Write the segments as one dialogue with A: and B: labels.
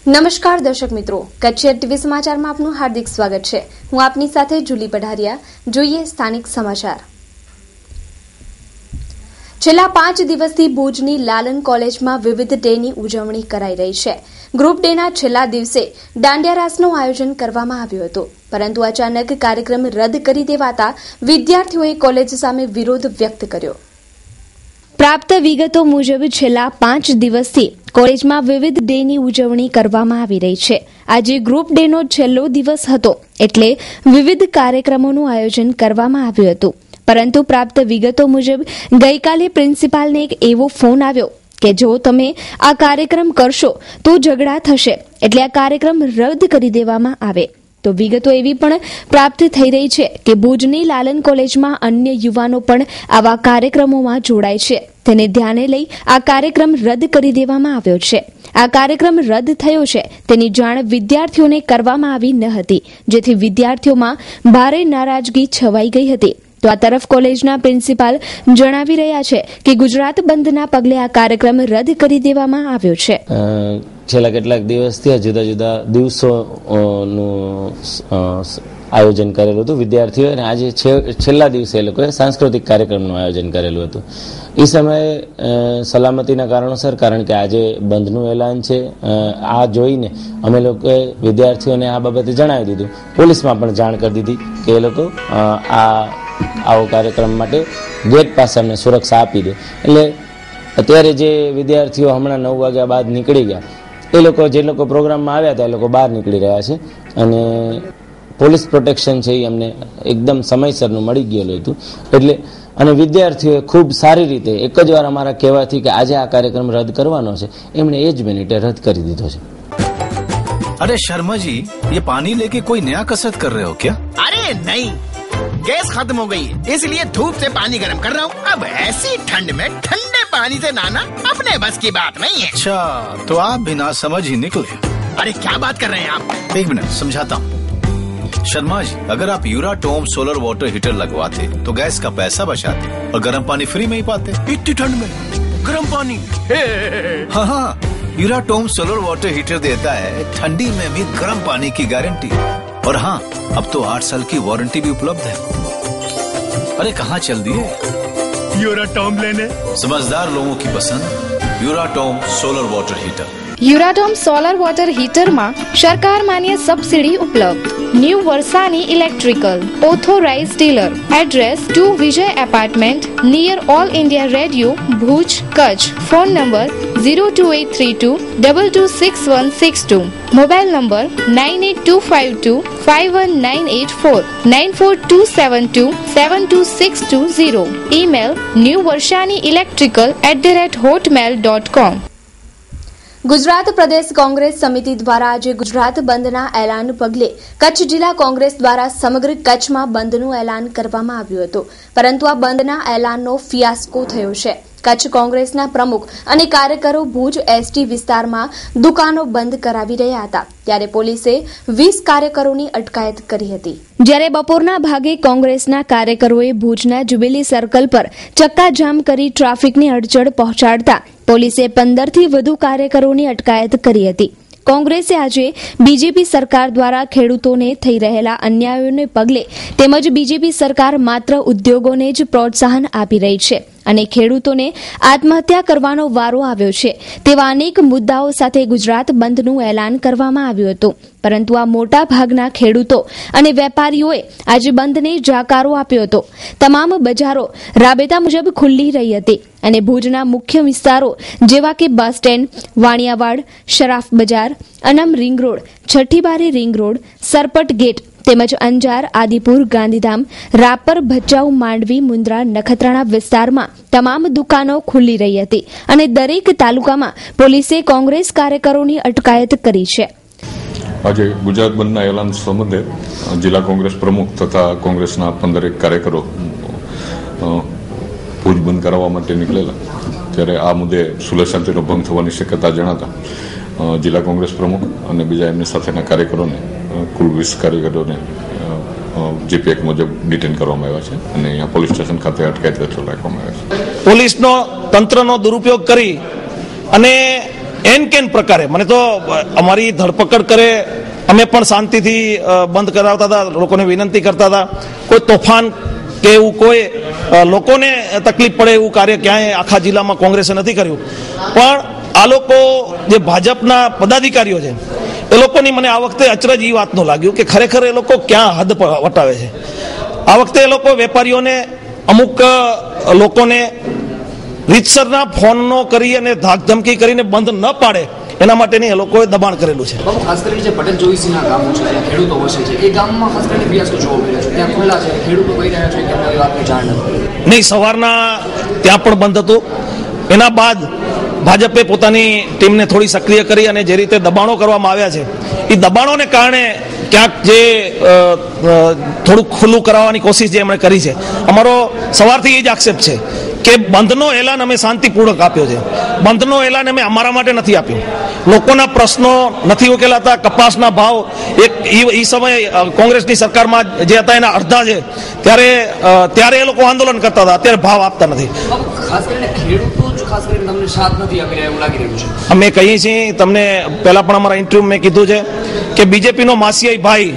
A: નમસ્કાર દર્શક મિત્રો, કચ્છ ટીવી સમાચારમાં આપનું હાર્દિક સ્વાગત છે. હું આપની સાથે જુલી પઢારિયા. જોઈએ સ્થાનિક સમાચાર. છેલ્લા 5 દિવસથી ભુજની લાલન કોલેજમાં વિવિધ ડેની ઉજવણી કરાઈ રહી છે. ગ્રુપ ડેના છેલ્લા દિવસે દાંડિયા રાસનું આયોજન કરવામાં આવ્યું હતું, પરંતુ અચાનક કાર્યક્રમ રદ કરી દેવાતા વિદ્યાર્થીઓએ કોલેજ સામે વિરોધ વ્યક્ત કર્યો. પ્રાપ્ત વિગતો મુજબ છેલ્લા 5 દિવસથી કોલેજમાં વિવિધ ડેની ઉજવણી કરવામાં આવી રહી છે. આજે ગ્રુપ ડેનો છેલ્લો દિવસ હતો, એટલે વિવિધ કાર્યક્રમોનું આયોજન કરવામાં આવ્યું હતું. પરંતુ પ્રાપ્ત વિગતો મુજબ ગઈકાલે પ્રિન્સિપાલને એક એવો ફોન આવ્યો કે જો તમે આ કાર્યક્રમ કરશો તો ઝઘડા થશે, એટલે આ કાર્યક્રમ રદ કરી દેવામાં આવે. તો વિગતો એવી પણ પ્રાપ્ત થઈ રહી છે કે ભુજની લાલન કોલેજમાં અન્ય યુવાનો પણ આવા કાર્યક્રમોમાં જોડાય છે. તેને ધ્યાને લઈ આ કાર્યક્રમ રદ કરી દેવામાં આવ્યો છે. આ કાર્યક્રમ રદ થયો છે તેની જાણ વિદ્યાર્થીઓને કરવામાં આવી ન હતી, જેથી વિદ્યાર્થીઓમાં ભારે નારાજગી છવાઈ ગઈ હતી. તો આ તરફ કોલેજના પ્રિન્સિપાલ જણાવી રહ્યા છે કે ગુજરાત બંધના પગલે આ કાર્યક્રમ રદ કરી દેવામાં આવ્યો છે.
B: છેલ્લા કેટલાક દિવસથી જુદા જુદા દિવસોનું આયોજન કરેલું હતું વિદ્યાર્થીઓ, અને આજે છેલ્લા દિવસે એ લોકોએ સાંસ્કૃતિક કાર્યક્રમનું આયોજન કરેલું હતું. એ સમયે સલામતીના કારણોસર, કારણ કે આજે બંધનું એલાન છે, આ જોઈને અમે લોકોએ વિદ્યાર્થીઓને આ બાબતે જણાવી દીધું. પોલીસમાં પણ જાણ કરી દીધી કે એ લોકો આવો કાર્યક્રમ માટે ગેટ પાસે અમને સુરક્ષા આપી દે. એટલે અત્યારે જે વિદ્યાર્થીઓ હમણાં 9 વાગ્યા બાદ નીકળી ગયા, એ લોકો જે લોકો પ્રોગ્રામમાં આવ્યા હતા એ લોકો બહાર નીકળી રહ્યા છે, અને પોલીસ પ્રોટેક્શન છે એ અમને એકદમ સમયસરનું મળી ગયેલું હતું. એટલે અને વિદ્યાર્થીઓએ ખૂબ સારી રીતે એક જ વાર અમારા કહેવાથી કે આજે આ કાર્યક્રમ રદ કરવાનો છે, એમણે એ જ મિનિટે રદ કરી દીધો છે.
C: अरे शर्मा जी, ये पानी लेके कोई नया कसरत कर रहे हो क्या?
D: अरे नहीं, गैस खत्म हो गई है, इसलिए धूप से पानी गर्म कर रहा हूँ. अब ऐसी ठंड में ठंडे पानी से नहाना अपने बस की बात नहीं है.
C: अच्छा, तो आप बिना समझ ही निकले.
D: अरे क्या बात कर रहे हैं आप?
C: एक मिनट समझाता हूँ. शर्मा जी, अगर आप यूराटोम सोलर वाटर हीटर लगवाते तो गैस का पैसा बचाते और गर्म पानी फ्री में ही पाते.
D: इतनी ठंड में गर्म पानी?
C: हाँ हाँ, यूराटोम सोलर वाटर हीटर देता है ठंडी में भी गर्म पानी की गारंटी. और हाँ, अब तो 8 साल की वारंटी भी उपलब्ध है. अरे कहाँ चल दिए?
D: यूराटोम लेने.
C: समझदार लोगों की पसंद Uratom solar water heater.
E: Uratom solar water હીટરમાં સરકાર માન્ય સબસિડી ઉપલબ્ધ. New Varshani electrical authorise dealer. Address 2 Vijay apartment near All India Radio, Bhuj, Kutch. Phone number 02832 226162. Mobile number 9825251984 94272 72620. Email newvarshani-electrical@hotmail.com.
A: Gujarat Pradesh Congress સમિતિ દ્વારા આજે ગુજરાત બંધના એલાન પગલે કચ્છ જિલ્લા કોંગ્રેસ દ્વારા સમગ્ર કચ્છમાં બંધનું એલાન કરવામાં આવ્યું હતું, પરંતુ આ બંધના એલાનનો ફિયાસ્કો થયો છે. કચ્છ કોંગ્રેસના પ્રમુખ અને કાર્યકરો ભુજ એસટી વિસ્તારમાં દુકાનો બંધ કરાવી રહ્યા હતા, ત્યારે પોલીસે 20 કાર્યકરોની અટકાયત કરી હતી. જ્યારે બપોરના ભાગે કોંગ્રેસના કાર્યકરોએ ભુજના જ્યુબિલી સર્કલ પર ચક્કાજામ કરી ટ્રાફિકની અડચણ પહોંચાડતા પોલીસે 15 થી વધુ કાર્યકરોની અટકાયત કરી હતી. કોંગ્રેસે આજે બીજેપી સરકાર દ્વારા ખેડૂતોને થઈ રહેલા અન્યાયોને પગલે તેમજ બીજેપી સરકાર માત્ર ઉદ્યોગોને જ પ્રોત્સાહન આપી રહી છે અને ખેડૂતોને આત્મહત્યા કરવાનો વારો આવ્યો છે તેવા અનેક મુદ્દાઓ સાથે ગુજરાત બંધનું એલાન કરવામાં આવ્યું હતું. પરંતુ આ મોટા ભાગના ખેડૂતો અને વેપારીઓએ આજે બંધને જાકારો આપ્યો હતો. તમામ બજારો રાબેતા મુજબ ખુલ્લી રહી હતી અને ભુજના મુખ્ય વિસ્તારો જેવા કે bus stand, Vaniyawad, Sharaf Bazaar, Anam ring road, Chhathibari ring road, Sarpat gate તેમજ અંજાર, આદિપુર, ગાંધીધામ, રાપર, ભચાઉ, માંડવી, મુન્દ્રા, નખત્રાણા વિસ્તારમાં તમામ દુકાનો ખુલ્લી રહી હતી અને દરેક તાલુકામાં પોલીસે કોંગ્રેસ કાર્યકરોની અટકાયત કરી છે.
F: આજે ગુજરાત બંધના એલાન સંબંધે જિલ્લા કોંગ્રેસ પ્રમુખ તથા કોંગ્રેસના 15 કાર્યકરો ભુજ બંધ કરાવવા માટે નીકળેલા, ત્યારે આ મુદ્દે સુલભ શાંતિનો ભંગ થવાની શક્યતા જણાતા જિલ્લા કોંગ્રેસ પ્રમુખ અને બીજા એમની સાથેના કાર્યકરોને કુલ 20 કાર્યકરોને જીપી એક્ટ મુજબ ડિટેન કરવામાં આવ્યા છે અને અહીંયા પોલીસ સ્ટેશન ખાતે અટકાયત હેઠળ રાખવામાં આવ્યા છે.
G: પોલીસનો તંત્રનો દુરુપયોગ કરી અને એન કેન પ્રકારે મને તો અમારી ધરપકડ કરે, અમે પણ શાંતિથી બંધ કરાવતા હતા, લોકોને વિનંતી કરતા હતા. કોઈ તોફાન કે એવું કોઈ લોકોને તકલીફ પડે એવું કાર્ય ક્યાંય આખા જિલ્લામાં કોંગ્રેસે નથી કર્યું. પણ આ લોકો જે ભાજપના પદાધિકારીઓ છે એ લોકોની મને આ વખતે અચરજ એ વાતનું લાગ્યું કે ખરેખર એ લોકો ક્યાં હદ વટાવે છે. આ વખતે એ લોકો વેપારીઓને, અમુક લોકોને રીતસરના ફોનનો કરી અને ધાકધમકી કરીને બંધ ન પાડે એના માટેની એ લોકોએ દબાણ કરેલું છે.
H: ખાસ કરીને જે પટેલ ચોવીસીના ગામો છે, ખેડૂતો વસે છે, એ ગામમાં ખાસ કરીને ફિયાસ્કો જોવા મળ્યો છે. ત્યાં ખુલ્લા છે, ખેડૂતો કહી રહ્યા છે કે અમને એ વાતની જાણ નથી.
G: નહીં, સવારના ત્યાં પણ બંધ હતું. એના બાદ ભાજપે પોતાની ટીમને થોડી સક્રિય કરી અને જે રીતે દબાણો કરવામાં આવ્યા છે એ દબાણોને કારણે ક્યાંક જે થોડુંક ખુલ્લું કરાવવાની કોશિશ જે એમણે કરી છે. અમારો સવારથી એ જ આક્ષેપ છે કે બંધનો એલાન અમે શાંતિપૂર્વક આપ્યો છે. બંધનો એલાન અમે અમારા માટે નથી આપ્યો. લોકોના પ્રશ્નો નથી ઉકેલાતા. કપાસના ભાવ એ સમયે કોંગ્રેસની સરકારમાં જે હતા એના અડધા છે, ત્યારે એ લોકો આંદોલન કરતા હતા, અત્યારે ભાવ આપતા નથી.
H: ખાસ કરીને ખેડૂતો ખાસ કરીને તમને સાથ નથી આપી રહ્યા એવું લાગી રહ્યું છે.
G: અમે કહીએ છીએ, તમને પહેલા પણ અમારા ઇન્ટરવ્યુ મેં કીધું છે કે બીજેપીનો માસિયાઈ ભાઈ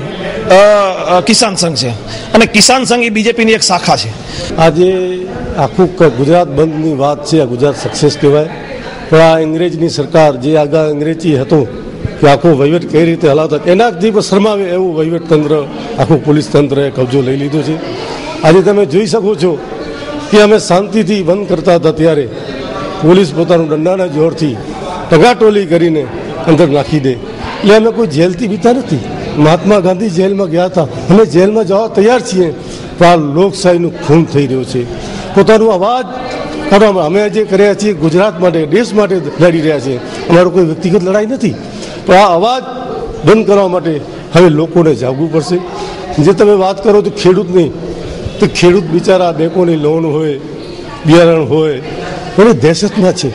G: કિસાન સંઘ છે અને કિસાન સંઘ એ બીજેપીની એક શાખા છે.
I: આજે આખું ગુજરાત બંધની વાત છે, આ ગુજરાત સક્સેસ કહેવાય. પણ આ અંગ્રેજની સરકાર જે આગળ અંગ્રેજી હતું કે આખો વહીવટ કઈ રીતે હલાવતા એના જ શરમાવે એવું વહીવટ તંત્ર, આખું પોલીસ તંત્રએ કબજો લઈ લીધો છે. આજે તમે જોઈ શકો છો કે અમે શાંતિથી બંધ કરતા હતા ત્યારે પોલીસ પોતાનું દંડાના જોરથી ટગાટોલી કરીને અંદર નાખી દે. એટલે અમે કોઈ જેલથી બીતા નથી. મહાત્મા ગાંધી જેલમાં ગયા હતા, અમે જેલમાં જવા તૈયાર છીએ. પણ આ લોકશાહીનું ખૂન થઈ રહ્યો છે. પોતાનો અવાજ કાઢવામાં અમે જે કર્યા છીએ ગુજરાત માટે, દેશ માટે લડી રહ્યા છીએ. અમારો કોઈ વ્યક્તિગત લડાઈ નથી. પણ આ અવાજ બંધ કરવા માટે હવે લોકોને જાગવું પડશે. જે તમે વાત કરો તો ખેડૂતની, તો ખેડૂત બિચારા બેંકોની લોન હોય, બિયારણ હોય, એની દહેશતમાં છે.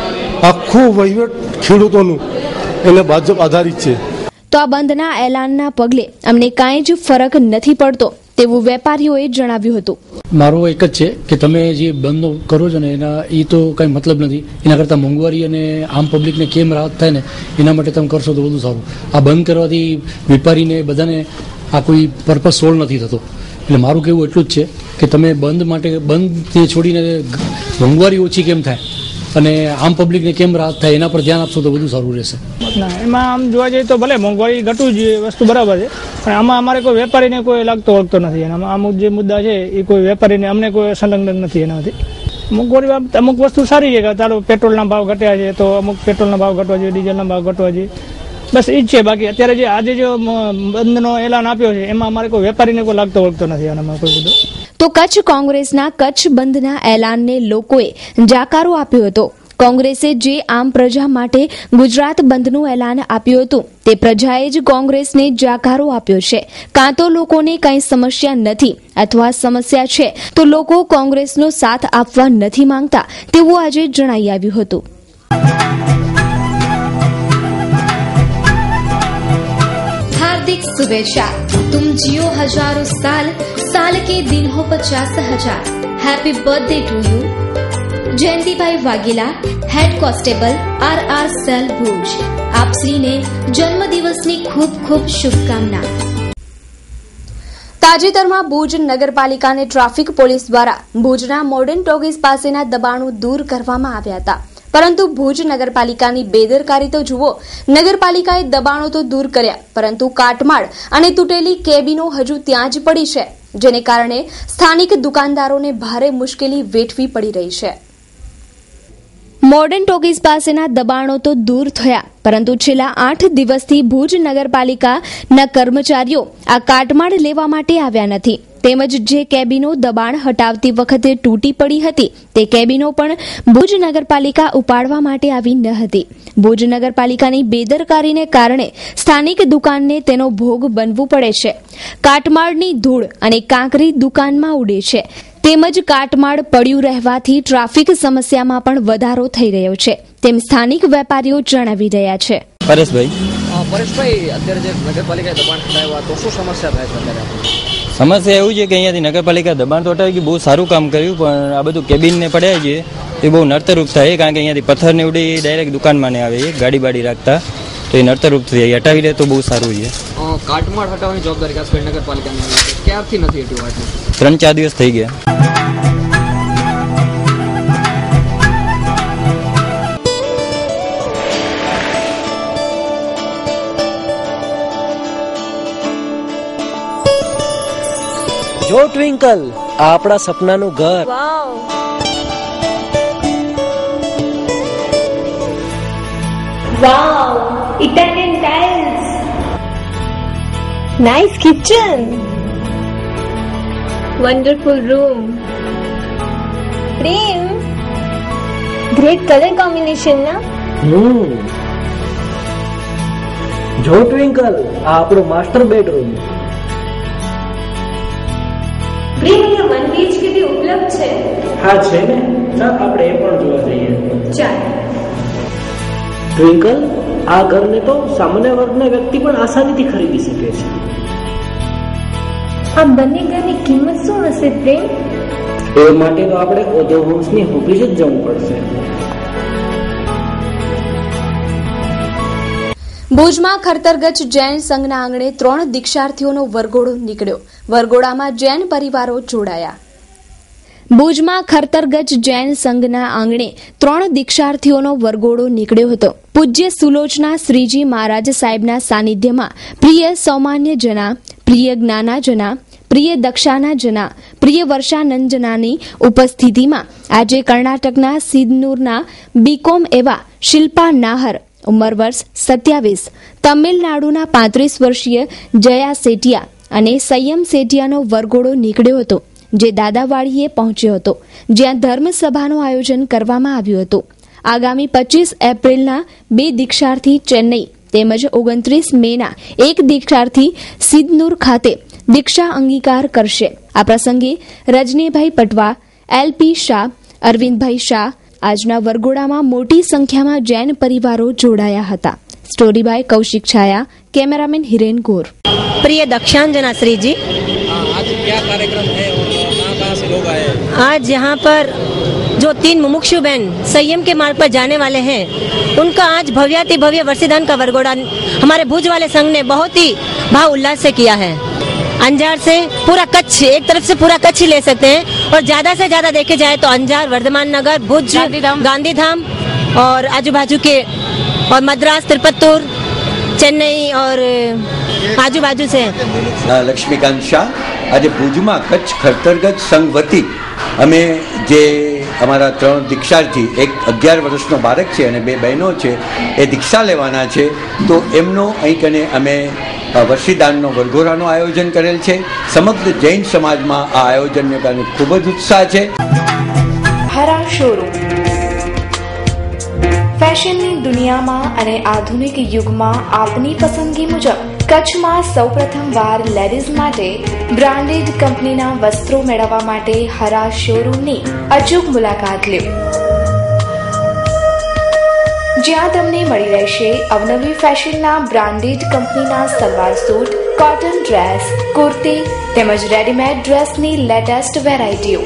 I: આખું વહીવટ ખેડૂતોનું એને ભાજપ આધારિત છે.
A: તો આ બંધના એલાનના પગલે અમને કાંઈ જ ફરક નથી પડતો તેવું વેપારીઓએ જણાવ્યું હતું.
J: મારો એક જ છે કે તમે જે બંધ કરો છો ને એના એ તો કઈ મતલબ નથી. એના કરતાં મોંઘવારી અને આમ પબ્લિકને કેમ રાહત થાય ને એના માટે તમે કરશો તો વધુ સારું. આ બંધ કરવાથી વેપારીને બધાને આ કોઈ પર્પઝ સોલ્વ નથી થતો. એટલે મારું કહેવું એટલું જ છે કે તમે બંધ માટે, બંધ છોડીને મોંઘવારી ઓછી કેમ થાય અને આમ પબ્લિકને કેમ રાહત થાય એના પર ધ્યાન આપશો તો વધુ સારું રહેશે.
K: એમાં આમ જોવા જઈએ તો ભલે મોંઘવારી ઘટવું જોઈએ, વસ્તુ બરાબર છે, પણ આમાં અમારે કોઈ વેપારીને કોઈ લાગતો વળગતો નથી. એનામાં અમુક જે મુદ્દા છે એ કોઈ વેપારીને અમને કોઈ સંલગ્ન નથી એનાથી. મોંઘવારી બાબત અમુક વસ્તુ સારી છે કે ચાલો પેટ્રોલના ભાવ ઘટ્યા છે તો અમુક પેટ્રોલના ભાવ ઘટવા જોઈએ, ડીઝલના ભાવ ઘટવા જોઈએ, બસ એ જ છે. બાકી અત્યારે જે આજે જો બંધનો એલાન આપ્યો છે એમાં અમારે કોઈ વેપારીને કોઈ લાગતો વળગતો નથી આનામાં કોઈ મુદ્દો.
A: તો કચ્છ કોંગ્રેસના કચ્છ બંધના એલાનને લોકોએ જાકારો આપ્યો હતો. કોંગ્રેસે જે આમ પ્રજા માટે ગુજરાત બંધનું એલાન આપ્યું હતું તે પ્રજાએ જ કોંગ્રેસને જાકારો આપ્યો છે. કાં તો લોકોને કંઈ સમસ્યા નથી અથવા સમસ્યા છે તો લોકો કોંગ્રેસનો સાથ આપવા નથી માંગતા તેવું આજે જણાઈ આવ્યું હતું.
E: हार्दिक शुभेच्छा, तुम जियो हजारों साल, साल के दिन हो 50,000. Happy birthday to you. Jayantibhai Vaghela, head constable RR cell Bhuj. આપશ્રીને જન્મદિવસની ખૂબ ખૂબ શુભકામના.
A: તાજેતરમાં ભુજ નગરપાલિકાને ટ્રાફિક પોલીસ દ્વારા ભુજના મોડર્ન ટોકીઝ પાસેના દબાણો દૂર કરવામાં આવ્યા હતા. પરંતુ ભુજ નગરપાલિકાની બેદરકારી તો જુઓ. નગરપાલિકાએ દબાણો તો દૂર કર્યા પરંતુ કાટમાળ અને તૂટેલી કેબિનો હજુ ત્યાં જ પડી છે, જેને કારણે સ્થાનિક દુકાનદારોને ભારે મુશ્કેલી વેઠવી પડી રહી છે. મોડર્ન ટોકીઝ પાસેના દબાણો તો દૂર થયા પરંતુ છેલ્લા 8 દિવસથી ભુજ નગરપાલિકાના કર્મચારીઓ આ કાટમાળ લેવા માટે આવ્યા નથી. તેમજ જે કેબિનો દબાણ હટાવતી વખતે તૂટી પડી હતી તે કેબિનો પણ ભુજ નગરપાલિકા ઉપાડવા માટે આવી ન હતી. ભુજ નગરપાલિકાની બેદરકારીને કારણે સ્થાનિક દુકાનને તેનો ભોગ બનવું પડે છે. કાટમાળની ધૂળ અને કાંકરી દુકાનમાં ઉડે છે. તેમજ કાટમાળ પડ્યું રહેવાથી ટ્રાફિક સમસ્યામાં પણ વધારો થઈ રહ્યો છે તેમ સ્થાનિક વેપારીઓ જણાવી રહ્યા છે.
H: પરેશભાઈ, અત્યારે જે નગરપાલિકાએ દબાણ હટાવ્યા તો શું સમસ્યા થાય છે અત્યારે?
L: સમસ્યા એવું છે કે અહીંયાથી નગરપાલિકા દબાણ તો હટાવી ગયું, બહુ સારું કામ કર્યું, પણ આ બધું કેબિનને પડ્યા છે એ બહુ નડતરરૂપ થાય, કારણ કે અહીંયાથી પથ્થર ને ઉડી ડાયરેક્ટ દુકાનમાં ને આવે, ગાડી બાડી રાખતા, તો એ નડતરરૂપ થઈ જાય. હટાવી લે તો બહુ સારું છે.
H: કાટમાળ હટાવવાની જવાબદારી ખાસ કરીને નગરપાલિકાની છે. ક્યારથી નથી હટ્યું આટલું?
L: 3-4 દિવસ થઈ ગયા.
M: જો ટ્વિંકલ, આ આપણા સપનાનું ઘર.
N: Wow, Italian tiles. Nice kitchen. Wonderful room. Prem, great color combination, na?
M: જો ટ્વિંકલ, આ આપણું માસ્ટર બેડરૂમ.
N: પ્રેમ, અહીંયા 1 BHK બી ઉપલબ્ધ છે?
M: હા છે ને, ચાલ આપણે એ પણ જોવા જઈએ.
N: ચાલ.
M: ટ્વિંકલ, આ ઘરને તો સામાન્ય વર્ગના વ્યક્તિ પણ આસાનીથી ખરીદી શકે છે.
N: આ બંને ઘરની કિંમત શું હશે પ્રેમ?
M: એ માટે તો આપણે ઓધો હોમ્સની ઓફિસ જ જવું પડશે.
A: ભુજમાં ખરતરગચ જૈન સંઘના આંગણે 3 દીક્ષાર્થીઓનો વરઘોડો નીકળ્યો. વરઘોડામાં જૈન પરિવારો જોડાયા. ભુજમાં ખરતરગચ જૈન સંઘના આંગણે 3 દીક્ષાર્થીઓનો વરઘોડો નીકળ્યો હતો. પૂજ્ય સુલોચના શ્રીજી મહારાજ સાહેબના સાનિધ્યમાં પ્રિય સૌમાન્ય જના, પ્રિય જ્ઞાનાજના, પ્રિય દક્ષાના જના, પ્રિય વર્ષાનંદનાની ઉપસ્થિતિમાં આજે કર્ણાટકના સિદ્ધનૂરના બીકોમ એવા શિલ્પા નાહર, ઉંમર વર્ષ 27, તમિલનાડુના 35 વર્ષીય જયા સેઠિયા અને સંયમ સેઠિયાનો વરઘોડો નીકળ્યો હતો, જે દાદાવાડીએ પહોંચ્યો હતો, જ્યાં ધર્મસભાનું આયોજન કરવામાં આવ્યું હતું. આગામી 25 એપ્રિલના 2 દીક્ષાર્થી ચેન્નઈ તેમજ 29 મેના 1 દીક્ષાર્થી સિદ્ધનૂર ખાતે દીક્ષા અંગીકાર કરશે. આ પ્રસંગે રજનીભાઈ પટવા, LP શાહ, અરવિંદભાઈ શાહ. આજના વરઘોડામાં મોટી સંખ્યામાં જૈન પરિવારો જોડાયા હતા. Story by Kaushik Chhaya, cameraman Hiren Gaur.
O: प्रिय दक्षांजना श्री जी,
P: आज क्या कार्यक्रम है और कहाँ से लोग आए?
O: आज यहाँ पर जो 3 मुमुक्षु बहन संयम के मार्ग पर जाने वाले हैं, उनका आज भव्याति भव्य वर्षीदान का वरघोड़ा हमारे भुज वाले संघ ने बहुत ही भाव उल्लास से किया है। अंजार से पूरा कच्छ, एक तरफ से पूरा कच्छ ही ले सकते हैं, और ज्यादा से ज्यादा देखे जाए तो अंजार, वर्धमान नगर, भुज, गांधीधाम और आजू बाजू के, और मद्रास, तिरुपत्तूर, चेन्नई और आजू बाजू से।
Q: लक्ष्मीकांत शाह, आज भुजમાં કચ્છ ખરતરગજ સંઘ વતી અમે જે અમારા 3 દીક્ષાર્થી, એક 11 વર્ષનો બાળક છે અને 2 બહેનો છે, એ દીક્ષા લેવાના છે, તો એમનો અહીં કને અમે વર્ષીદાનનો વરઘોડાનું આયોજન કરેલ છે। સમગ્ર જૈન સમાજમાં આ આયોજનને કારણે ખૂબ જ ઉત્સાહ છે।
E: હરા શોરૂમ ફેશનની દુનિયામાં અને આધુનિક યુગમાં આપની પસંદગી મુજબ કચ્છમાં સૌપ્રથમવાર લેડીઝ માટે બ્રાન્ડેડ કંપનીના વસ્ત્રો મેળવવા માટે હરા શોરૂમની અચૂક મુલાકાત લો, જ્યાં તમને મળી રહેશે અવનવી ફેશનના બ્રાન્ડેડ કંપનીના salwar suit, cotton dress, kurti તેમજ રેડીમેડ ડ્રેસની લેટેસ્ટ વેરાયટીઓ,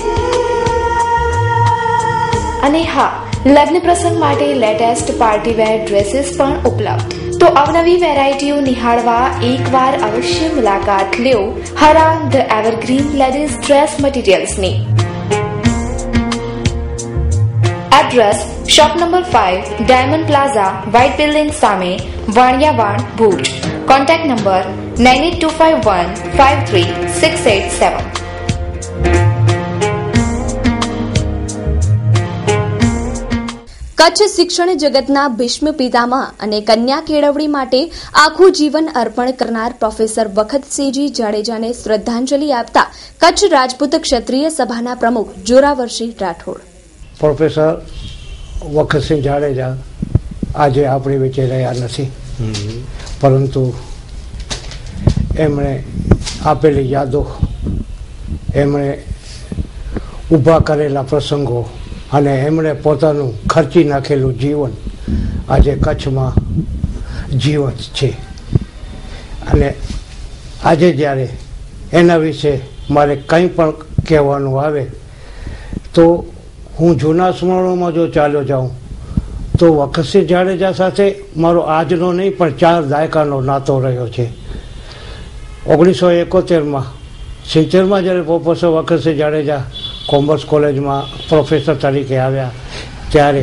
E: અને હા, લગ્ન પ્રસંગ માટે લેટેસ્ટ પાર્ટીવેર ડ્રેસીસ પણ ઉપલબ્ધ। તો અવનવી વેરાયટીઓ નિહાળવા એકવાર અવશ્ય મુલાકાત લ્યો Hara the evergreen ladies dress મટીરિયલ્સની। Address shop number 5, diamond plaza, white building સામે, વાણિયાવાડ, ભુજ। Contact number 9825153687।
A: કચ્છ શિક્ષણ જગતના ભીષ્મ પિતામહ અને કન્યા કેળવણી માટે આખું જીવન અર્પણ કરનાર પ્રોફેસર વખતસિંહજી જાડેજાને શ્રદ્ધાંજલિ આપતા કચ્છ રાજપૂત ક્ષત્રિય સભાના પ્રમુખ જોરાવરસિંહ રાઠોડ।
R: પ્રોફેસર વખતસિંહ જાડેજા આજે આપણી વચ્ચે રહ્યા નથી, પરંતુ એમણે આપેલી યાદો, એમણે ઊભા કરેલા પ્રસંગો અને એમણે પોતાનું ખર્ચી નાખેલું જીવન આજે કચ્છમાં જીવંત છે। અને આજે જ્યારે એના વિશે મારે કંઈ પણ કહેવાનું આવે તો હું જૂના સ્મરણોમાં જો ચાલ્યો જાઉં તો વખતસિંહ જાડેજા સાથે મારો આજનો નહીં પણ 4 દાયકાનો નાતો રહ્યો છે. 1971માં 70માં જ્યારે પ્રોફેસર વખતસિંહ જાડેજા કોમર્સ કોલેજમાં પ્રોફેસર તરીકે આવ્યા ત્યારે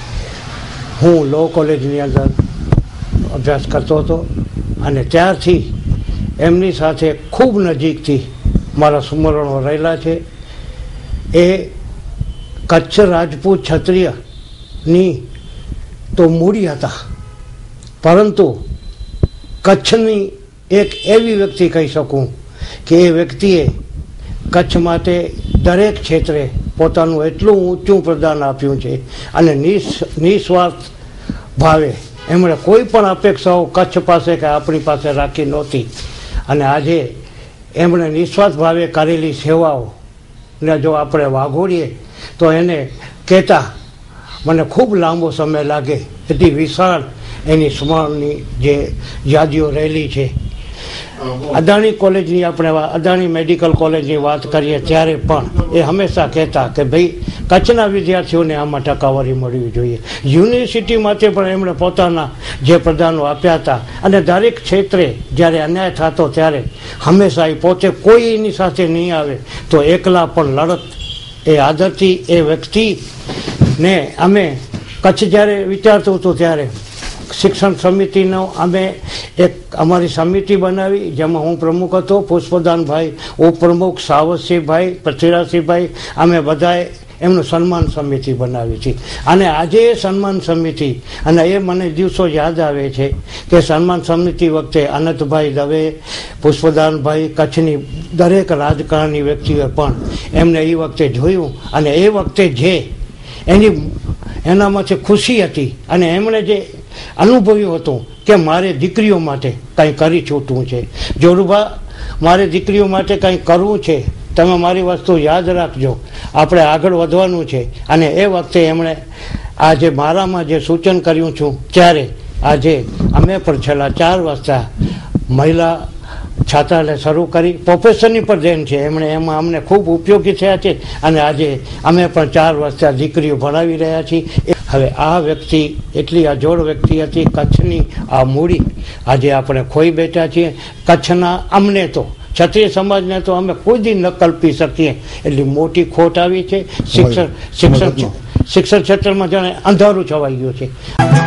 R: હું લો કોલેજની અંદર અભ્યાસ કરતો હતો અને ત્યારથી એમની સાથે ખૂબ નજીકથી મારા સ્મરણો રહેલા છે. એ કચ્છ રાજપૂત ક્ષત્રિયની તો મૂડી હતા, પરંતુ કચ્છની એક એવી વ્યક્તિ કહી શકું કે એ વ્યક્તિએ કચ્છ માટે દરેક ક્ષેત્રે પોતાનું એટલું ઊંચું પ્રદાન આપ્યું છે અને નિસ્વાર્થ ભાવે એમણે કોઈ પણ અપેક્ષાઓ કચ્છ પાસે કે આપણી પાસે રાખી નહોતી. અને આજે એમણે નિસ્વાર્થ ભાવે કરેલી સેવાઓને જો આપણે વાગોળીએ તો એને કહેતા મને ખૂબ લાંબો સમય લાગે, એટલી વિશાળ એની સ્મરણની જે યાદીઓ રહેલી છે. અદાણી કોલેજની આપણે અદાણી મેડિકલ કોલેજની વાત કરીએ ત્યારે પણ એ હંમેશા કહેતા કે ભાઈ કચ્છના વિદ્યાર્થીઓને આમાં ટકાવારી મળવી જોઈએ. યુનિવર્સિટી માટે પણ એમણે પોતાના જે પ્રદાનો આપ્યા હતા અને દરેક ક્ષેત્રે જ્યારે અન્યાય થતો ત્યારે હંમેશા એ પોતે કોઈ એની સાથે નહીં આવે તો એકલા પણ લડત. એ આદરથી એ વ્યક્તિને અમે કચ્છ જ્યારે વિચારતું હતું ત્યારે શિક્ષણ સમિતિનો અમે એક અમારી સમિતિ બનાવી, જેમાં હું પ્રમુખ હતો, પુષ્પદાનભાઈ ઉપપ્રમુખ, સાવતસિંહભાઈ, પૃથ્વીરાજસિંહભાઈ, અમે બધાએ એમનું સન્માન સમિતિ બનાવી છે. અને આજે એ સન્માન સમિતિ, અને એ મને દિવસો યાદ આવે છે કે સન્માન સમિતિ વખતે અનંતભાઈ દવે, પુષ્પદાનભાઈ, કચ્છની દરેક રાજકારણની વ્યક્તિઓએ પણ એમને એ વખતે જોયું અને એ વખતે જે એનામાંથી ખુશી હતી અને એમણે જે અનુભવ્યું હતું કે મારે દીકરીઓ માટે કંઈ કરી છૂટવું છે, જોરુભા મારે દીકરીઓ માટે કંઈ કરવું છે, તમે મારી વસ્તુ યાદ રાખજો, આપણે આગળ વધવાનું છે. અને એ વખતે એમણે આજે મારામાં જે સૂચન કર્યું છું ત્યારે આજે અમે પણ છેલ્લા 4 વર્ષથી મહિલા છાત્રાલય શરૂ કરી. પ્રોફેસરની પણ દેન છે, એમણે એમાં અમને ખૂબ ઉપયોગી થયા છે અને આજે અમે પણ 4 વર્ષથી દીકરીઓ ભણાવી રહ્યા છીએ. હવે આ વ્યક્તિ એટલી અજોડ વ્યક્તિ હતી, કચ્છની આ મૂડી આજે આપણે ખોઈ બેઠા છીએ. કચ્છના અમને તો ક્ષત્રિય સમાજને તો અમે કોઈ દી ન કલ્પી શકીએ એટલી મોટી ખોટ આવી છે. શિક્ષણ ક્ષેત્રમાં જાણે અંધારું છવાઈ ગયું છે.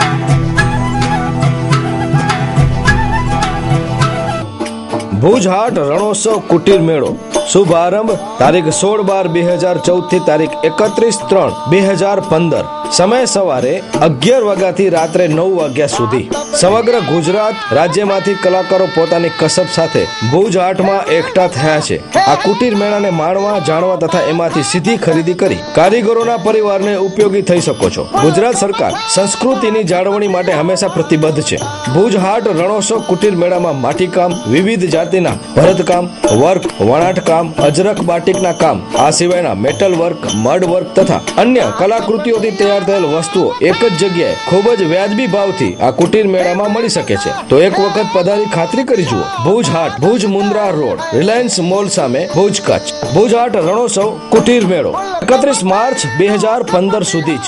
S: ભુજ હાટ રણોત્સવ કુટીર મેળો શુભારંભ તારીખ 16/12/2014 થી તારીખ 31/3/2015. સમય સવારે 11 વાગ્યાથી રાત્રે 9 વાગ્યા સુધી. સમગ્ર ગુજરાત રાજ્યમાંથી કલાકારો પોતાની કસબ સાથે ભુજ હાટમાં એકઠા થયા છે. આ કુટીર મેળાને માણવા, જાણવા તથા એમાંથી સીધી ખરીદી કરી કારીગરોના પરિવારને ઉપયોગી થઈ શકો છો. ગુજરાત સરકાર સંસ્કૃતિની જાળવણી માટે હંમેશા પ્રતિબદ્ધ છે. ભુજ હાટ રણોત્સવ કુટીર મેળામાં માટીકામ, વિવિધ જાતિના ભરતકામ, વર્ક, વણાટકામ, અજરક બાટિકના કામ, આ સિવાયના મેટલ વર્ક, મડ વર્ક તથા અન્ય કલાકૃતિઓથી તૈયાર થયેલ વસ્તુઓ એક જ જગ્યાએ ખૂબ જ વ્યાજબી ભાવથી આ કુટીર મેળામાં મળી શકે છે. તો એક વખત પધારી ખાતરી કરી જુઓ. ભુજ હાટ, ભુજ મુન્દ્રા રોડ, રિલાયન્સ મોલ સામે, ભુજ, કચ્છ. ભુજ હાટ રણોત્સવ કુટીર મેળો 31 માર્ચ 2015 સુધી જ.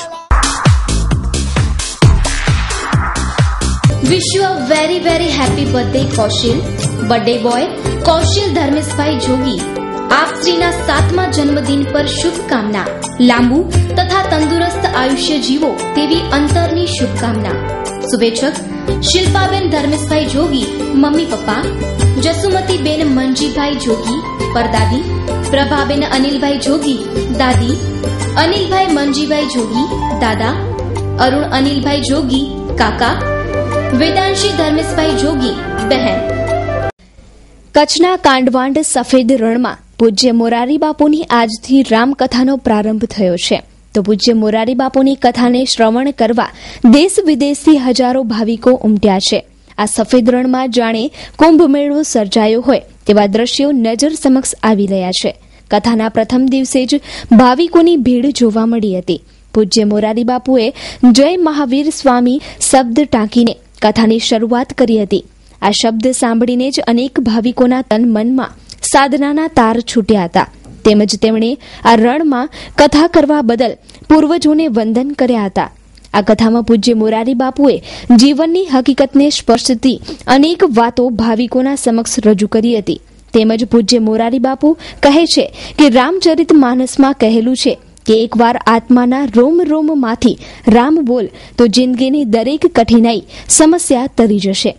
A: Wish you a very very happy birthday Kaushil. Birthday boy Kaushil Dharmeshbhai Jogi, આપ શ્રીના 7મા જન્મદિન પર શુભકામના. લાંબુ તથા તંદુરસ્ત આયુષ્ય જીવો તેવી અંતરની શુભકામના. શુભેચ્છક શિલ્પાબેન ધર્મેશભાઈ જોગી, મમ્મી પપ્પા. જસુમતીબેન મંજીભાઈ જોગી, પરદાદી. પ્રભાબેન અનિલભાઈ જોગી, દાદી. અનિલભાઈ મંજીભાઈ જોગી, દાદા. અરુણ અનિલભાઈ જોગી, કાકા. વેદાંશી ધર્મેશભાઈ જોગી, બહેન. કચ્છના કાંડવાંડ સફેદ રણમાં પૂજ્ય મોરારી બાપુની આજથી રામકથાનો પ્રારંભ થયો છે. તો પૂજ્ય મોરારી બાપુની કથાને શ્રવણ કરવા દેશ વિદેશથી હજારો ભાવિકો ઉમટ્યા છે. આ સફેદ રણમાં જાણે કુંભ મેળો સર્જાયો હોય તેવા દ્રશ્યો નજર સમક્ષ આવી રહ્યા છે. કથાના પ્રથમ દિવસે જ ભાવિકોની ભીડ જોવા મળી હતી. પૂજ્ય મોરારી બાપુએ જય મહાવીર સ્વામી શબ્દ ટાંકીને કથાની શરૂઆત કરી હતી. આ શબ્દ સાંભળીને જ અનેક ભાવિકોના તન મનમાં સાધનાના તાર છૂટ્યા હતા. તેમજ તેમણે આ રણમાં કથા કરવા બદલ પૂર્વજોને વંદન કર્યા હતા. આ કથામાં પૂજ્ય મોરારી બાપુએ જીવનની હકીકતને સ્પર્શતી અનેક વાતો ભાવિકોના સમક્ષ રજૂ કરી હતી. તેમજ પૂજ્ય મોરારી બાપુ કહે છે કે રામચરિત માનસમાં કહેલું છે કે એકવાર આત્માના રોમ રોમમાંથી રામ બોલ તો જિંદગીની દરેક કઠિનાઈ સમસ્યા તરી જશે.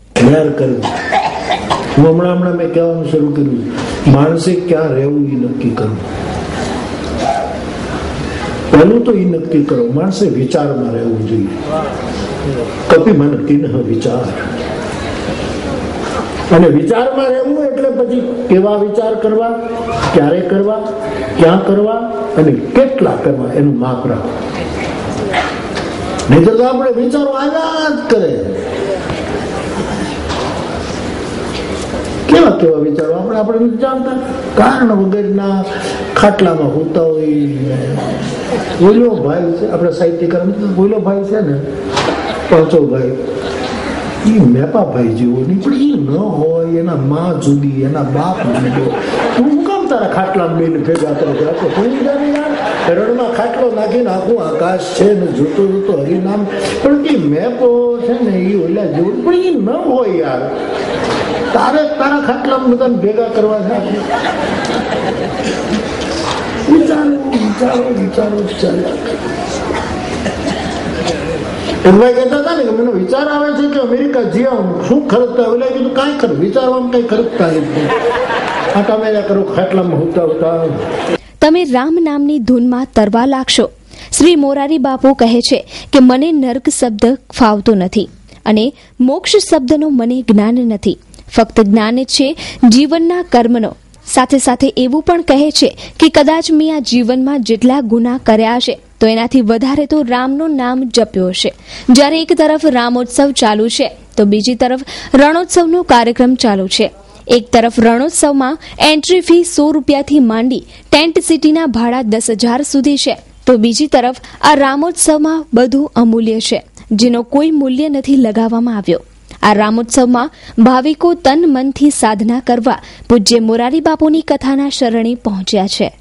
T: હમણાં મેં કહેવાનું શરૂ કર્યું, માણસે ક્યાં રહેવું એ નક્કી કરવું. પહેલું તો એ નક્કી કરો, માણસે વિચારમાં રહેવું જોઈએ. કપી મન કિન્હ વિચાર, અને વિચારમાં રહેવું એટલે પછી કેવા વિચાર કરવા, ક્યારે કરવા, ક્યાં કરવા અને કેટલા કરવા એનું માપ રાખવું. નહીં તો આપણે વિચારો આવ્યા જ કરે. કેવા કેવા વિચારો આપણે નથી જાણતા, કારણ વગરના ખાટલામાં હોતા હોય. બોલો ભાઈ છે આપણા સાહિત્યકાર, બોલો ભાઈ છે ને પાંચો ભાઈ, એ મેપા ભાઈ જેવો નહીં, પણ એ ન હોય. એના માં જુદી, એના બાપ જુદો. તું કામ તારા ખાટલામાં બેન ભેગા કરે છે? તું જાણે યાર, રણમાં ખાટલો નાખીને આખું આકાશ છે ને જોતો જોતો હરિનામ, પણ એ મેપો છે ને એ ઓલા જેવું, પણ એ ન હોય યાર. તારે તારા ખાટલામાં બધા ભેગા કરવા છે. વિચારો વિચારો વિચારો ચાલ્યા. એમભાઈ કહેતા હતા ને કે મને વિચાર આવે છે કે અમેરિકા જ્યાં શું ખર્ચતા હોય, કીધું કાંઈ ખરું વિચારવામાં કઈ ખર્ચતા નથી. આટા મેળા કરો ખાટલામાં હોતા હોતા.
A: તમે રામ નામની ધૂનમાં તરવા લાગશો. શ્રી મોરારી બાપુ કહે છે કે મને નર્ક શબ્દ ફાવતો નથી અને મોક્ષ શબ્દનો મને જ્ઞાન નથી. ફક્ત જ્ઞાન જ છે જીવનના કર્મનો. સાથે સાથે એવું પણ કહે છે કે કદાચ મેં આ જીવનમાં જેટલા ગુના કર્યા છે તો એનાથી વધારે તો રામનું નામ જપ્યો હશે. જ્યારે એક તરફ રામોત્સવ ચાલુ છે તો બીજી તરફ રણોત્સવનો કાર્યક્રમ ચાલુ છે. એક તરફ રણોત્સવમાં એન્ટ્રી ફી 100 રૂપિયાથી માંડી ટેન્ટ સિટીના ભાડા 10,000 સુધી છે, તો બીજી તરફ આ રામોત્સવમાં બધું અમૂલ્ય છે, જેનો કોઈ મૂલ્ય નથી લગાવવામાં આવ્યો. આ રામોત્સવમાં ભાવિકો તન મનથી સાધના કરવા પૂજ્ય મોરારી બાપુની કથાના શરણે પહોંચ્યા છે.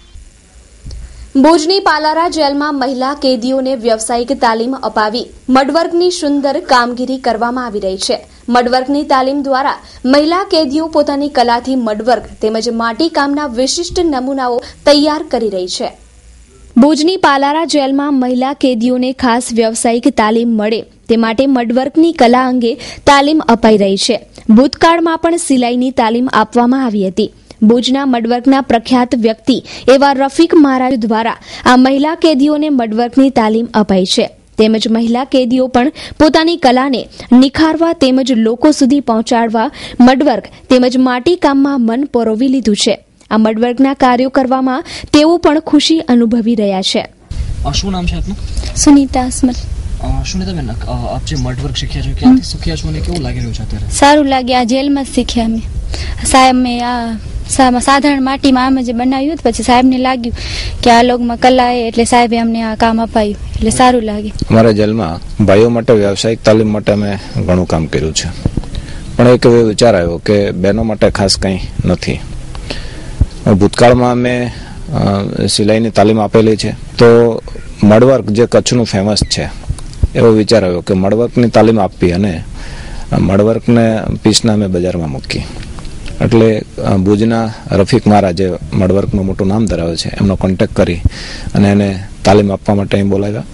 A: ભુજની પાલારા જેલમાં મહિલા કેદીઓને વ્યવસાયિક તાલીમ અપાવી મડવર્કની સુંદર કામગીરી કરવામાં આવી રહી છે. મડવર્કની તાલીમ દ્વારા મહિલા કેદીઓ પોતાની કલાથી મડવર્ક તેમજ માટીકામના વિશિષ્ટ નમૂનાઓ તૈયાર કરી રહી છે. ભુજની પાલારા જેલમાં મહિલા કેદીઓને ખાસ વ્યવસાયિક તાલીમ મળે તે માટે મડવર્કની કલા અંગે તાલીમ અપાઈ રહી છે. ભૂતકાળમાં પણ સિલાઈની તાલીમ આપવામાં આવી હતી. ભુજના મડવર્કના પ્રખ્યાત વ્યક્તિ એવા રફીક મહારાજ દ્વારા આ મહિલા કેદીઓને મડવર્કની તાલીમ અપાઈ છે. તેમજ મહિલા કેદીઓ પણ પોતાની કલાને નિખારવા તેમજ લોકો સુધી પહોંચાડવા મડવર્ક તેમજ માટીકામમાં મન પરોવી લીધું છે. આ મડવર્કના કાર્યો કરવામાં તેઓ પણ ખુશી અનુભવી રહ્યા છે.
H: શું નામ છે આપનું?
A: સુનીતા અસમલ.
H: સુનીતાબેન, આપ જે મડવર્ક શીખ્યા છો, ક્યાંથી શીખ્યા છો અને કેવું લાગી રહ્યું છે અત્યારે?
U: સારું લાગે. આ જેલમાં જ શીખ્યા અમે. સાહેબ મેં આ સાધારણ માટીમાં અમે જે બનાવ્યું પછી સાહેબને લાગ્યું કે આ લોકોમાં કલા છે એટલે સાહેબે અમને આ કામ અપાયું એટલે સારું લાગે.
S: અમારા જેલમાં ભાઈઓ માટે વ્યવસાયિક તાલીમ માટે અમે ઘણું કામ કર્યું છે, પણ એક એવો વિચાર આવ્યો કે બહેનો માટે ખાસ કંઈ નથી. ભૂતકાળમાં અમે સિલાઈની તાલીમ આપેલી છે, તો મડવર્ક જે કચ્છનું ફેમસ છે એવો વિચાર આવ્યો કે મડવર્કની તાલીમ આપી અને મડવર્કને પીસના અમે બજારમાં મૂકી. એટલે ભુજના રફીક મહારાજ જે મડવર્કનું મોટું નામ ધરાવે છે એમનો કોન્ટેક્ટ કરી અને એને તાલીમ આપવા માટે અહીં બોલાવ્યા.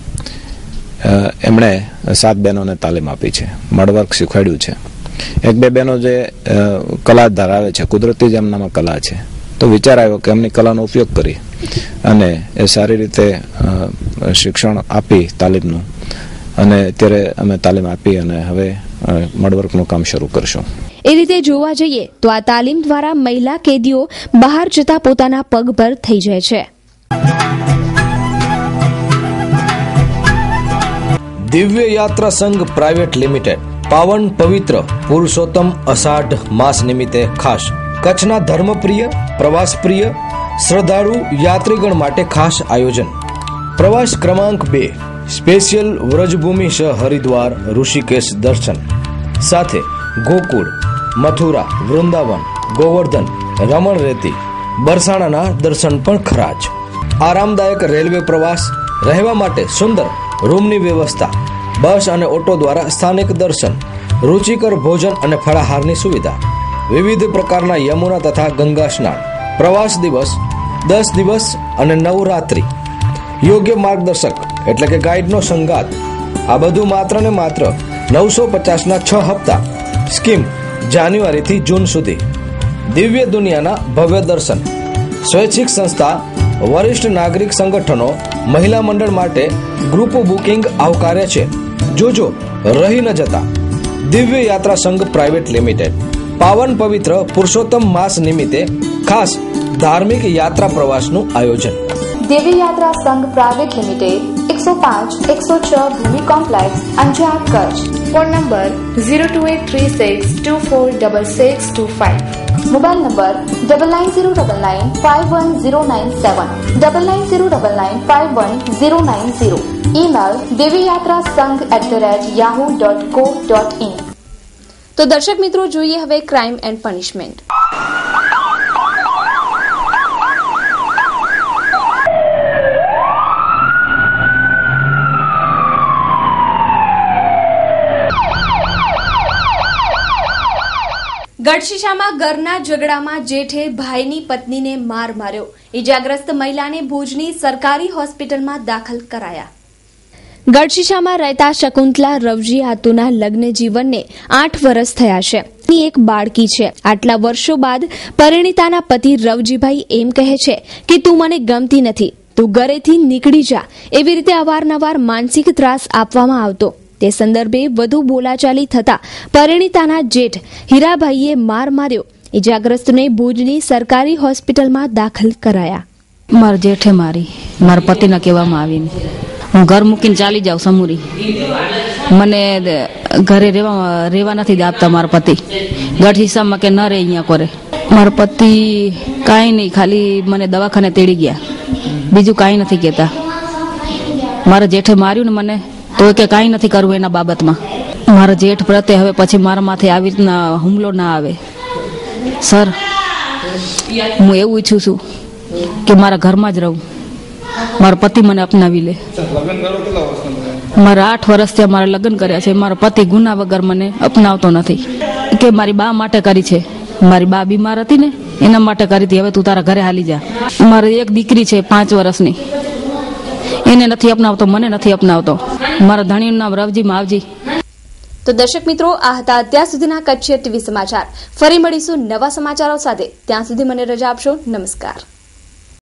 S: એમણે 7 બહેનોને તાલીમ આપી છે, મડવર્ક શીખવાડ્યું છે. 1-2 બહેનો જે કલા ધરાવે છે, કુદરતી જ એમનામાં કલા છે, તો વિચાર આવ્યો કે એમની કલાનો ઉપયોગ કરી અને એ સારી રીતે શિક્ષણ આપી તાલીમનું, અને અત્યારે અમે તાલીમ આપી અને હવે મડવર્કનું કામ શરૂ કરશું.
A: એ રીતે જોવા જઈએ તો આ તાલીમ દ્વારા મહિલા કેદીઓ બહાર જતા પોતાના પગ પર થઈ જાય છે.
S: દિવ્ય યાત્રા સંઘ પ્રાઇવેટ લિમિટેડ પાવન પવિત્ર પુરુષોત્તમ અષાઢ માસ નિમિત્તે ખાસ કચ્છના ધર્મપ્રિય પ્રવાસપ્રિય શ્રદ્ધાળુ યાત્રીગણ માટે ખાસ આયોજન. પ્રવાસ ક્રમાંક 2 સ્પેશિયલ વ્રજભૂમિ શ હરિદ્વાર ઋષિકેશ દર્શન સાથે ગોકુળ, મથુરા, વૃંદાવન, ગોવર્ધન, રમણ રેતી, બરસાણાના દર્શન પણ ખરા જ. આરામદાયક રેલવે પ્રવાસ, રહેવા માટે સુંદર રૂમની વ્યવસ્થા, બસ અને ઓટો દ્વારા સ્થાનિક દર્શન, રુચિકર ભોજન અને ફળાહારની સુવિધા, વિવિધ પ્રકારના યમુના તથા ગંગા સ્નાન, પ્રવાસ દિવસ, 10 દિવસ અને 9 રાત્રિ, યોગ્ય માર્ગદર્શક એટલે કે ગાઈડનો સંગાત, આ બધું માત્ર ને માત્ર 950ના 6 હપ્તા સ્કીમ જાન્યુઆરીથી જૂન સુધી. દિવ્ય દુનિયાના ભવ્ય દર્શન, સ્વૈચ્છિક સંસ્થા, વરિષ્ઠ નાગરિક સંગઠનો, મહિલા મંડળ માટે ગ્રુપ બુકિંગ આવકાર્ય છે. જોજો રહી ન જતા. દિવ્ય યાત્રા સંઘ પ્રાઇવેટ લિમિટેડ પાવન પવિત્ર પુરુષોત્તમ માસ નિમિત્તે ખાસ ધાર્મિક યાત્રા પ્રવાસનું આયોજન.
A: Divya Yatra Sangh private limited 105-106 Bhumi complex, Anjar, Kutch.
E: Phone number 02836246625.
A: Mobile number 9909951097, 9909951090. Email divyyatrasangh@yahoo.co.in. તો દર્શક મિત્રો, જોઈએ હવે ક્રાઇમ એન્ડ પનિશમેન્ટ. ગઢશીશામાં ઘરના ઝઘડામાં જેઠે ભાઈની પત્નીને માર માર્યો. ઈજાગ્રસ્ત મહિલાને ભુજની સરકારી હોસ્પિટલમાં દાખલ કરાયા. ગઢશીશામાં રહેતા શકુંતલા રવજી આતુના લગ્ન જીવનને 8 વર્ષ થયા છે. એક બાળકી છે. આટલા વર્ષો બાદ પરિણીતાના પતિ રવજીભાઈ એમ કહે છે કે તું મને ગમતી નથી, તું ઘરેથી નીકળી જા, એવી રીતે અવારનવાર માનસિક ત્રાસ આપવામાં આવતો. તે સંદર્ભે વધુ બોલાચાલી થતા પરિણીતાના જેઠ હીરાભાઈએ માર માર્યો. ઈજાગ્રસ્તને ભુજની સરકારી હોસ્પિટલમાં દાખલ કરાયા.
B: મારા જેઠે મારી, મારા પતિના કહેવામાં આવીને હું ઘર મૂકીને ચાલી જાઉં સમુરી. મને ઘરે રહેવા નથી આપતા મારા પતિ. ગઢશીશામાં કે ન રહે અહીંયા કરે. મારા પતિ કાંઈ નહીં, ખાલી મને દવાખાને તેડી ગયા, બીજું કાંઈ નથી કહેતા. મારા જેઠે માર્યું ને મને, તો કે કાંઈ નથી કરવું એના બાબતમાં. મારા જેઠ પ્રત્યે હવે પછી મારા માથે આવી રીતના હુમલો ના આવે. સર, હું એવું ઈચ્છું છું કે મારા ઘરમાં જ રહું, મારો પતિ મને અપનાવી લે. મારા 8 વર્ષથી મારા લગ્ન કર્યા છે. મારો પતિ ગુના વગર મને અપનાવતો નથી. કે મારી બા માટે કરી છે, મારી બા બીમાર હતી ને એના માટે કરી હતી. હવે તું તારા ઘરે હાલી જા. મારી એક દીકરી છે 5 વર્ષની, એને નથી અપનાવતો, મને નથી અપનાવતો. મારા ધણીનું નામ રવજી માવજી.
A: તો દર્શક મિત્રો, આ હતા અત્યાર સુધીના કચ્છ ટીવી સમાચાર. ફરી મળીશું નવા સમાચારો સાથે. ત્યાં સુધી મને રજા આપશો. નમસ્કાર.